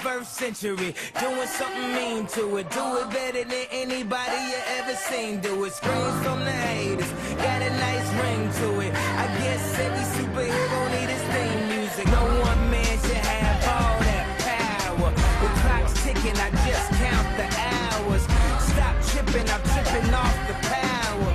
21st century, doing something mean to it. Do it better than anybody you ever seen do it. Screams from the haters, got a nice ring to it. I guess every superhero need his theme music. No one man should have all that power. The clock's ticking, I just count the hours. Stop tripping, I'm tripping off the power.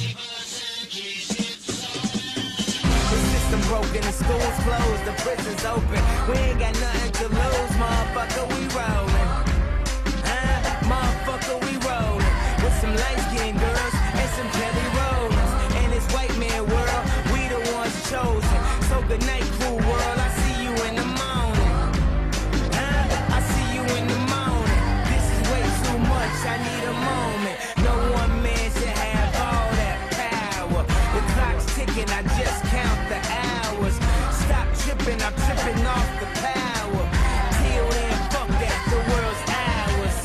The system broken, the school's closed, the prison's open. We ain't got nothing to lose, motherfucker, we rollin'. Motherfucker, we rollin'. With some light-skinned girls and some Kelly Rollins. In this white man world, we the ones chosen. So good night, cool world, I see you in the morning. I see you in the morning. This is way too much, I need a moment. No one man should have all that power. The clock's ticking, I just count the hours. Stop tripping, I'm tripping off the power. Till then, fuck that, the world's ours.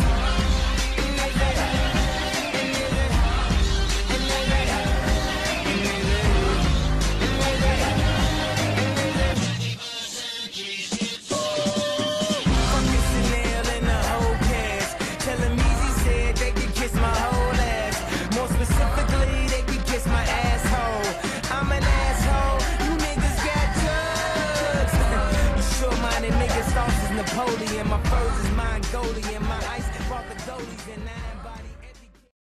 Fucking Chanel and the whole cast. Tell him Easy said they could kiss my whole ass. More specifically, they could kiss my asshole. I'm an asshole, you niggas got drugs. You sure-minded niggas, thoughts is Napoleon. My furs is Mongolian, my ice brought the goalies and now